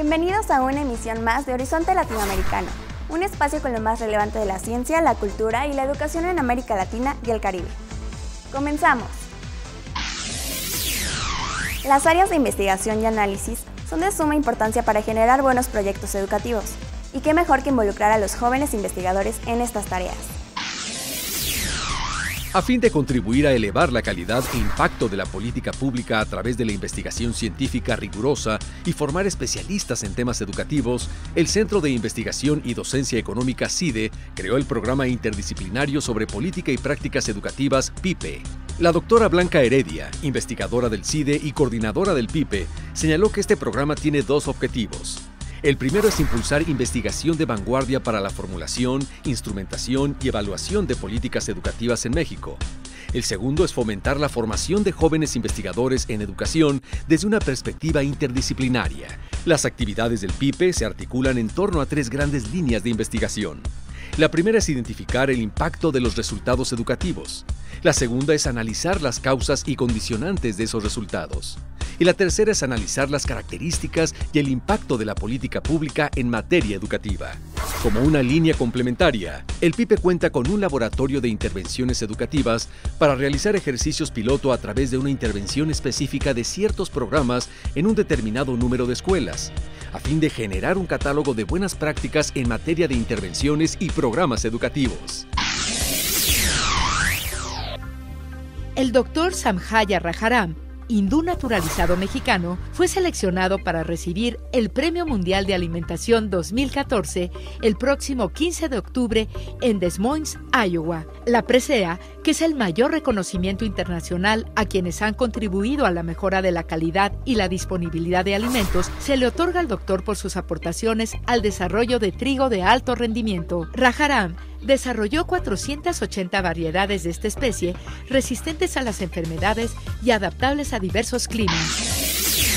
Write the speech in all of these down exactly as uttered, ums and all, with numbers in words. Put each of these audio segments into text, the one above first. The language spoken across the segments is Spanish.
Bienvenidos a una emisión más de Horizonte Latinoamericano, un espacio con lo más relevante de la ciencia, la cultura y la educación en América Latina y el Caribe. ¡Comenzamos! Las áreas de investigación y análisis son de suma importancia para generar buenos proyectos educativos, y qué mejor que involucrar a los jóvenes investigadores en estas tareas. A fin de contribuir a elevar la calidad e impacto de la política pública a través de la investigación científica rigurosa y formar especialistas en temas educativos, el Centro de Investigación y Docencia Económica CIDE creó el Programa Interdisciplinario sobre Política y Prácticas Educativas PIPE. La doctora Blanca Heredia, investigadora del CIDE y coordinadora del PIPE, señaló que este programa tiene dos objetivos. El primero es impulsar investigación de vanguardia para la formulación, instrumentación y evaluación de políticas educativas en México. El segundo es fomentar la formación de jóvenes investigadores en educación desde una perspectiva interdisciplinaria. Las actividades del PIPE se articulan en torno a tres grandes líneas de investigación. La primera es identificar el impacto de los resultados educativos. La segunda es analizar las causas y condicionantes de esos resultados. Y la tercera es analizar las características y el impacto de la política pública en materia educativa. Como una línea complementaria, el PIPE cuenta con un laboratorio de intervenciones educativas para realizar ejercicios piloto a través de una intervención específica de ciertos programas en un determinado número de escuelas, a fin de generar un catálogo de buenas prácticas en materia de intervenciones y programas educativos. El doctor Samjaya Rajaram, hindú naturalizado mexicano, fue seleccionado para recibir el Premio Mundial de Alimentación dos mil catorce el próximo quince de octubre en Des Moines, Iowa. La presea, que es el mayor reconocimiento internacional a quienes han contribuido a la mejora de la calidad y la disponibilidad de alimentos, se le otorga al doctor por sus aportaciones al desarrollo de trigo de alto rendimiento. Rajaram desarrolló cuatrocientas ochenta variedades de esta especie, resistentes a las enfermedades y adaptables a diversos climas.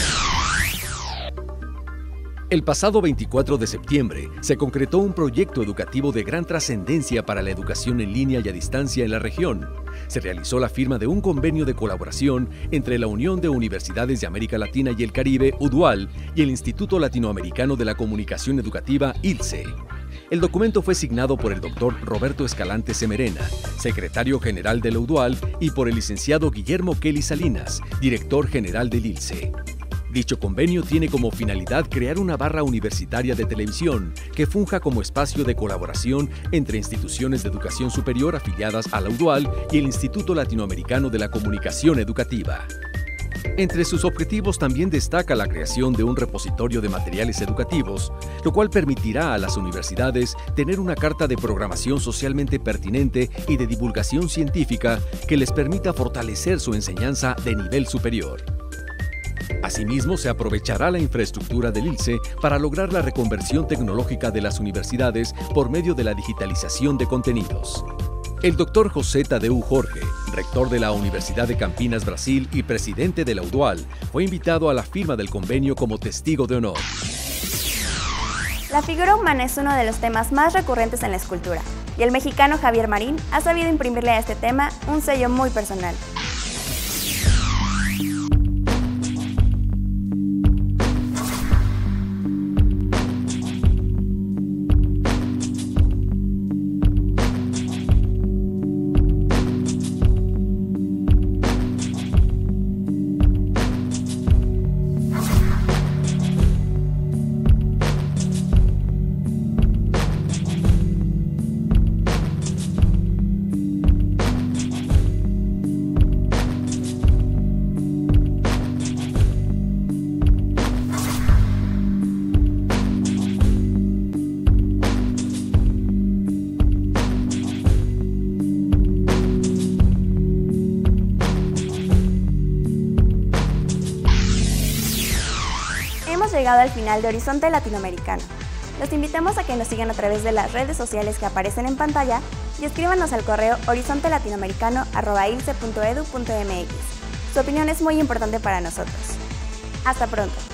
El pasado veinticuatro de septiembre se concretó un proyecto educativo de gran trascendencia para la educación en línea y a distancia en la región. Se realizó la firma de un convenio de colaboración entre la Unión de Universidades de América Latina y el Caribe, UDUAL, y el Instituto Latinoamericano de la Comunicación Educativa, I L C E. El documento fue signado por el doctor Roberto Escalante Semerena, secretario general de la UDUAL, y por el licenciado Guillermo Kelly Salinas, director general del I L C E. Dicho convenio tiene como finalidad crear una barra universitaria de televisión que funja como espacio de colaboración entre instituciones de educación superior afiliadas a la UDUAL y el Instituto Latinoamericano de la Comunicación Educativa. Entre sus objetivos también destaca la creación de un repositorio de materiales educativos, lo cual permitirá a las universidades tener una carta de programación socialmente pertinente y de divulgación científica que les permita fortalecer su enseñanza de nivel superior. Asimismo, se aprovechará la infraestructura del I L C E para lograr la reconversión tecnológica de las universidades por medio de la digitalización de contenidos. El doctor José Tadeu Jorge, rector de la Universidad de Campinas, Brasil y presidente de la UDUAL, fue invitado a la firma del convenio como testigo de honor. La figura humana es uno de los temas más recurrentes en la escultura, y el mexicano Javier Marín ha sabido imprimirle a este tema un sello muy personal. Hemos llegado al final de Horizonte Latinoamericano. Los invitamos a que nos sigan a través de las redes sociales que aparecen en pantalla y escríbanos al correo horizonte latinoamericano arroba ilce punto edu punto mx. Su opinión es muy importante para nosotros. Hasta pronto.